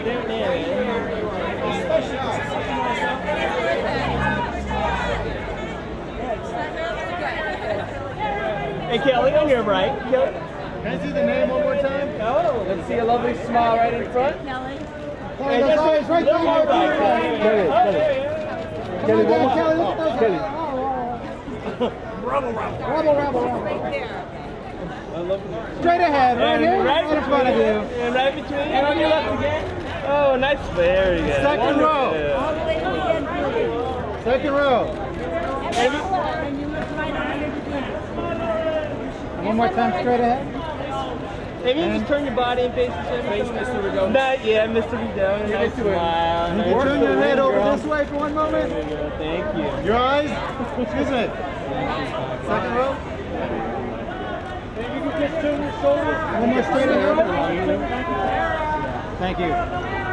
Hey Kelly, on your right. Kelly. Can I see the name one more time? Oh, Let's see a lovely smile right in front. Kelly. Kelly, those eyes right there. Kelly, one more. Kelly, look at those Kelly. eyes. Right there. Straight ahead, right here, right in front of you. And right between. And on your left again. Oh, nice. There you go. Second row. All the way to the end, Billy. Second row. And you look right under the glass. One more time, straight ahead. Maybe you just turn your body and face Mr. Rideau. Not yet, Mr. Rideau. Nice smile. You can turn your head over this way for one moment. There you go. Thank you. Your eyes. Excuse me. Second row. Maybe you can just turn your shoulders. One more straight ahead. Thank you.